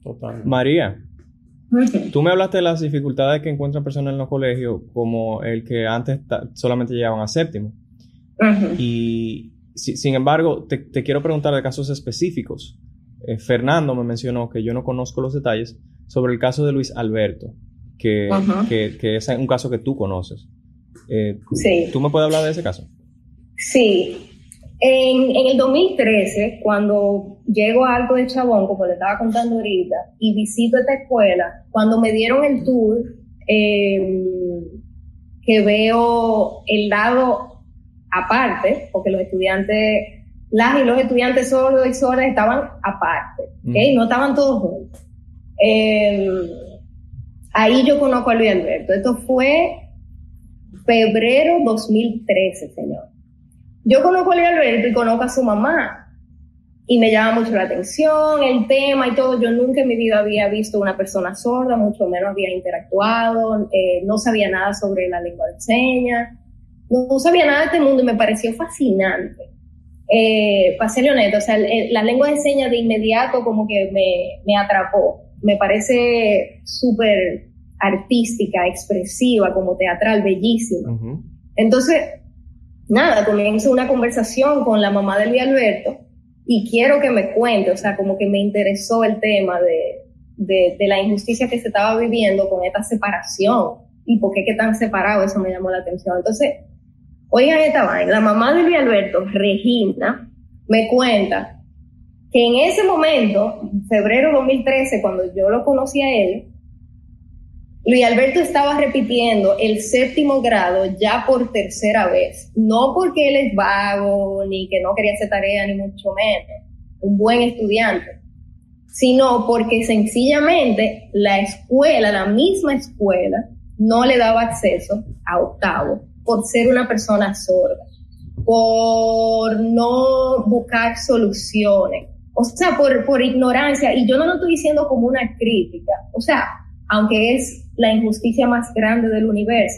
Total. María, tú me hablaste de las dificultades que encuentran personas en los colegios, como el que antes solamente llegaban a séptimo. Y sin embargo, te quiero preguntar de casos específicos. Fernando me mencionó, que yo no conozco los detalles, sobre el caso de Luis Alberto, que es un caso que tú conoces. Sí. ¿Tú me puedes hablar de ese caso? Sí. En el 2013, cuando llego a Alto de Chabón, como le estaba contando ahorita, y visito esta escuela, cuando me dieron el tour, que veo el lado aparte, porque los estudiantes, las y los estudiantes sordos y sordas estaban aparte, ¿okay? No estaban todos juntos. Ahí yo conozco a Luis Alberto. Esto fue febrero 2013, señor. Yo conozco a Luis Alberto y conozco a su mamá. Y me llama mucho la atención el tema y todo. Yo nunca en mi vida había visto una persona sorda, mucho menos había interactuado, no sabía nada sobre la lengua de señas, no sabía nada de este mundo y me pareció fascinante. Para serle honesta, o sea, la lengua de señas de inmediato como que me atrapó. Me parece súper artística, expresiva, como teatral, bellísima. Entonces, nada, comienzo una conversación con la mamá de Luis Alberto y quiero que me cuente, o sea, como que me interesó el tema de la injusticia que se estaba viviendo con esta separación y por qué tan separado, eso me llamó la atención. Entonces, oigan esta vaina, la mamá de Luis Alberto, Regina, me cuenta que en ese momento, febrero 2013, cuando yo lo conocí a él, Luis Alberto estaba repitiendo el 7º grado ya por tercera vez. No porque él es vago, ni que no quería hacer tarea, ni mucho menos, un buen estudiante, sino porque sencillamente la escuela, la misma escuela, no le daba acceso a 8º por ser una persona sorda, por no buscar soluciones, o sea, por ignorancia. Y yo no lo estoy diciendo como una crítica, o sea, aunque es la injusticia más grande del universo,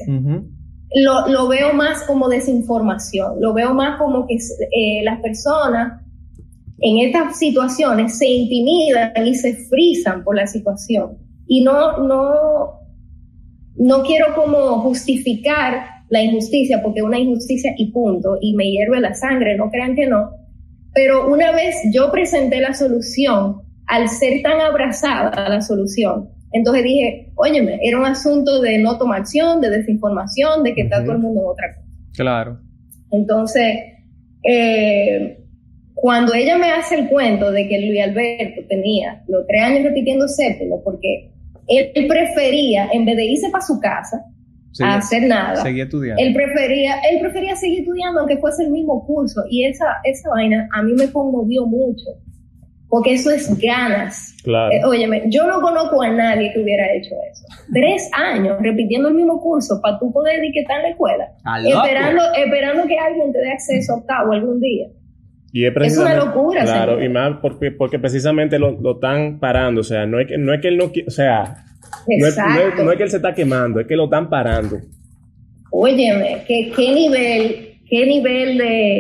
lo veo más como desinformación, lo veo más como que las personas en estas situaciones se intimidan y se frisan por la situación. Y no quiero como justificar la injusticia, porque es una injusticia y punto, y me hierve la sangre, no crean que no. Pero una vez yo presenté la solución, al ser tan abrazada a la solución, entonces dije, óyeme, era un asunto de no tomar acción, de desinformación, de que está todo el mundo en otra cosa. Claro. Entonces, cuando ella me hace el cuento de que Luis Alberto tenía los 3 años repitiendo 7º, porque él prefería, en vez de irse para su casa a hacer nada, seguía estudiando. Él prefería seguir estudiando aunque fuese el mismo curso. Y esa vaina a mí me conmovió mucho. Porque eso es ganas. Claro. Óyeme, yo no conozco a nadie que hubiera hecho eso. 3 años repitiendo el mismo curso para tú poder ir que está en la escuela. Esperando que alguien te dé acceso a 8º algún día. Y es una locura. Claro, señor. Y más porque precisamente lo están parando. O sea, no es que él no quiere, o sea, no es que él se está quemando, es que lo están parando. Óyeme, ¿qué nivel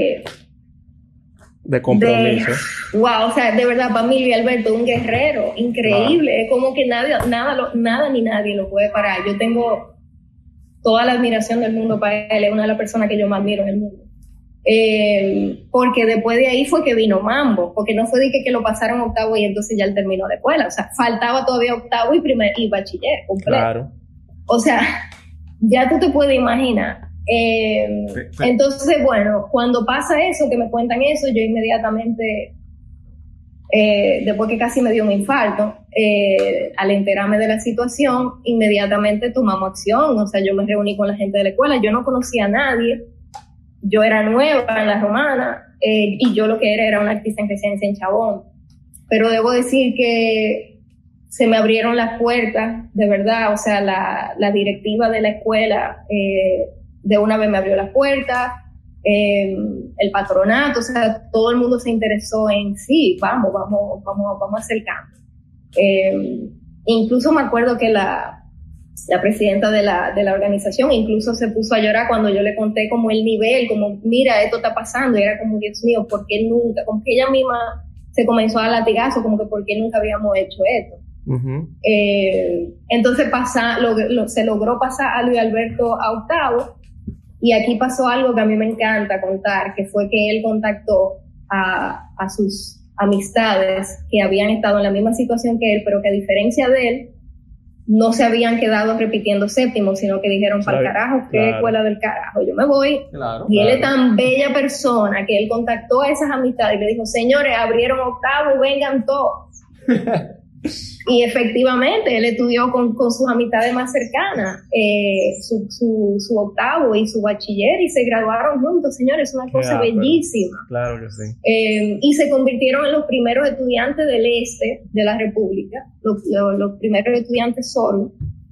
de compromiso? Wow, o sea, de verdad, para mí Luis Alberto es un guerrero increíble. Claro. Es como que nada ni nadie lo puede parar. Yo tengo toda la admiración del mundo para él. Es una de las personas que yo más admiro en el mundo. Porque después de ahí fue que vino Mambo, porque no fue de que lo pasaron 8º y entonces ya él terminó la escuela. O sea, faltaba todavía 8º y bachiller completo. Claro. O sea, ya tú te puedes imaginar. Entonces, bueno, cuando pasa eso, que me cuentan eso, yo inmediatamente, después que casi me dio un infarto, al enterarme de la situación, inmediatamente tomamos acción. O sea, yo me reuní con la gente de la escuela, yo no conocía a nadie, yo era nueva en La Romana, y yo lo que era una artista en residencia en Chabón. Pero debo decir que se me abrieron las puertas, de verdad. O sea, la directiva de la escuela de una vez me abrió las puertas, el patronato, o sea, todo el mundo se interesó en sí, vamos a hacer cambio. Incluso me acuerdo que la presidenta de la organización incluso se puso a llorar cuando yo le conté como el nivel, como mira, esto está pasando, y era como, Dios mío, ¿por qué nunca? Como que ella misma se comenzó a latigazo, como que ¿por qué nunca habíamos hecho esto? Entonces se logró pasar a Luis Alberto a octavo, y aquí pasó algo que a mí me encanta contar, que fue que él contactó a sus amistades que habían estado en la misma situación que él, pero que a diferencia de él, no se habían quedado repitiendo séptimo, sino que dijeron, para el carajo, ¿qué escuela del carajo? Yo me voy. Y él es tan bella persona que él contactó a esas amistades y le dijo, señores, abrieron octavo, vengan todos. Y efectivamente, él estudió con sus amistades más cercanas su octavo y su bachiller, y se graduaron juntos, señores, es una cosa bellísima. Claro que sí. Y se convirtieron en los primeros estudiantes del este de la República, los primeros estudiantes solos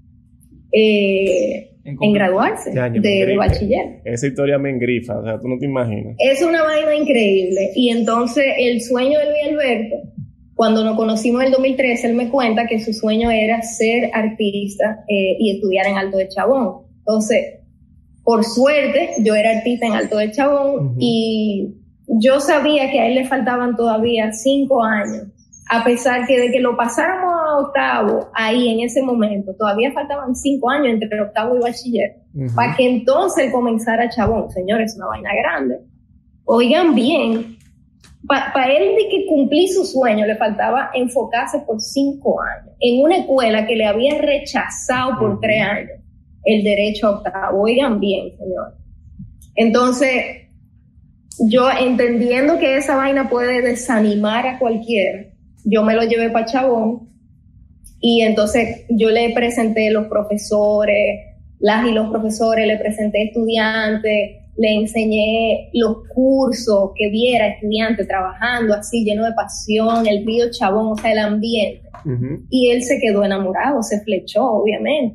en graduarse de bachiller. Esa historia me engrifa, o sea, tú no te imaginas. Es una vaina increíble. Y entonces el sueño de Luis Alberto, cuando nos conocimos en el 2013, él me cuenta que su sueño era ser artista y estudiar en Alto de Chabón. Entonces, por suerte, yo era artista en Alto de Chabón, y yo sabía que a él le faltaban todavía 5 años, a pesar que de que lo pasáramos a octavo, ahí en ese momento, todavía faltaban 5 años entre octavo y bachiller, para que entonces él comenzara Chabón. Señores, es una vaina grande. Oigan bien, para él de que cumplir su sueño le faltaba enfocarse por 5 años en una escuela que le había rechazado por 3 años el derecho a octavo. Oigan bien, señor. Entonces, yo entendiendo que esa vaina puede desanimar a cualquiera, yo me lo llevé para Chabón, y entonces yo le presenté los profesores, los profesores, le presenté estudiantes, le enseñé los cursos, que viera estudiantes trabajando así, lleno de pasión, el río Chabón, o sea, el ambiente. Y él se quedó enamorado, se flechó, obviamente.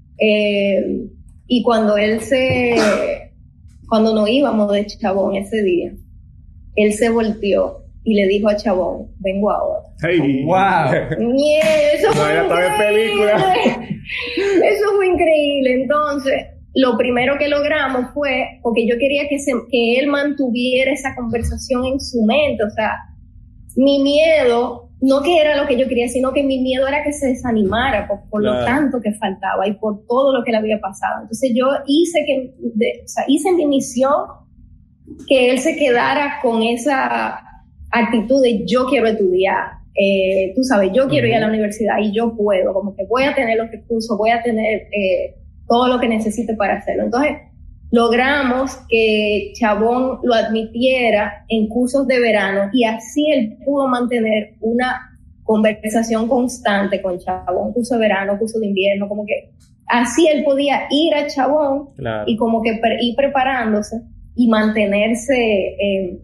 Y cuando nos íbamos de Chabón ese día, él se volteó y le dijo a Chabón, vengo ahora. ¡Hey! ¡Wow! Eso fue increíble. Eso fue increíble. Entonces, lo primero que logramos fue, porque yo quería que él mantuviera esa conversación en su mente, o sea, mi miedo, no que era lo que yo quería, sino que mi miedo era que se desanimara por lo tanto que faltaba y por todo lo que le había pasado. Entonces yo hice mi misión, que él se quedara con esa actitud de yo quiero estudiar, tú sabes, yo quiero ir a la universidad y yo puedo, como que voy a tener los recursos, voy a tener todo lo que necesite para hacerlo. Entonces, logramos que Chabón lo admitiera en cursos de verano, y así él pudo mantener una conversación constante con Chabón, curso de verano, curso de invierno, como que así él podía ir a Chabón y como que ir preparándose y mantenerse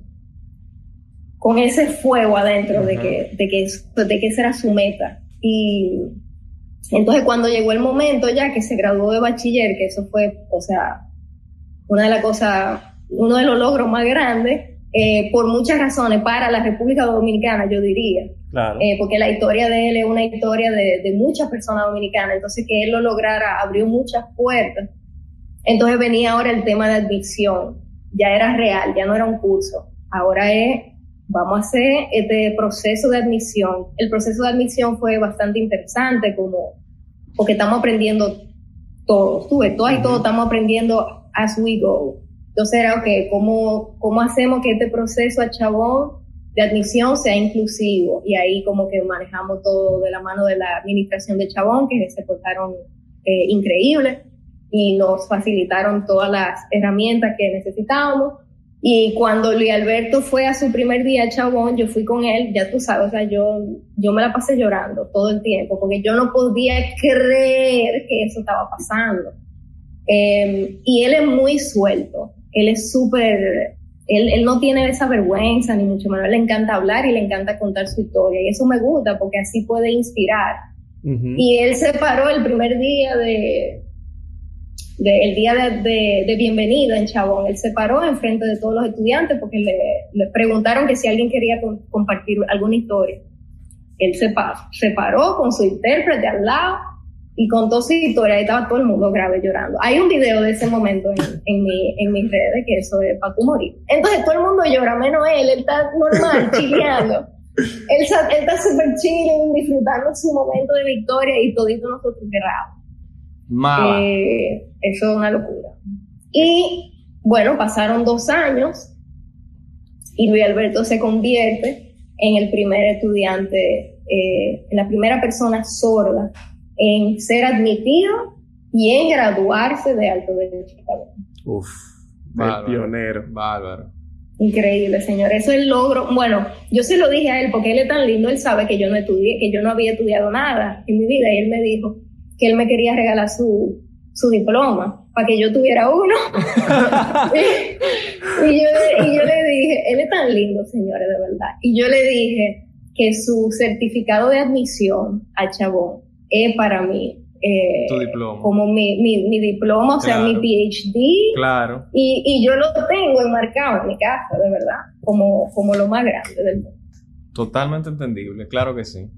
con ese fuego adentro de que esa era su meta. Y entonces cuando llegó el momento ya que se graduó de bachiller, que eso fue, o sea, uno de los logros más grandes, por muchas razones, para la República Dominicana, yo diría. Claro. Porque la historia de él es una historia de muchas personas dominicanas, entonces que él lo lograra abrió muchas puertas. Entonces venía ahora el tema de admisión, ya era real, ya no era un curso, ahora vamos a hacer este proceso de admisión. El proceso de admisión fue bastante interesante, porque estamos aprendiendo todos estamos aprendiendo as we go. Entonces era, ¿cómo hacemos que este proceso a Chabón de admisión sea inclusivo? Y ahí como que manejamos todo de la mano de la administración de Chabón, que se portaron increíbles y nos facilitaron todas las herramientas que necesitábamos. Y cuando Luis Alberto fue a su primer día a Chabón, yo fui con él, ya tú sabes, o sea, yo me la pasé llorando todo el tiempo, porque yo no podía creer que eso estaba pasando. Y él es muy suelto, él es súper, él no tiene esa vergüenza, ni mucho menos, le encanta hablar y le encanta contar su historia, y eso me gusta, porque así puede inspirar. Y él se paró el primer día el día de bienvenida en Chabón, él se paró enfrente de todos los estudiantes porque le preguntaron que si alguien quería compartir alguna historia. Él se paró con su intérprete al lado y contó su historia, ahí estaba todo el mundo grave llorando. Hay un video de ese momento en mis redes, que eso es para tu morir. Entonces todo el mundo llora, menos él está normal, chileando. Él está súper chilling, disfrutando su momento de victoria y todito nosotros cerrados. Eso es una locura. Y bueno, pasaron 2 años y Luis Alberto se convierte en el primer estudiante, en la primera persona sorda en ser admitido y en graduarse de Alto Derecho. Uf, el pionero. Bárbaro. Increíble, señor. Eso es el logro. Bueno, yo se lo dije a él porque él es tan lindo, él sabe que yo no estudié, que yo no había estudiado nada en mi vida, y él me dijo que él me quería regalar su diploma para que yo tuviera uno. y yo le dije, él es tan lindo, señores, de verdad. Y yo le dije que su certificado de admisión a Chabón es para mí tu diploma. Como mi diploma, o sea, mi PhD. Claro. Y yo lo tengo enmarcado en mi casa, de verdad, como lo más grande del mundo. Totalmente entendible, claro que sí.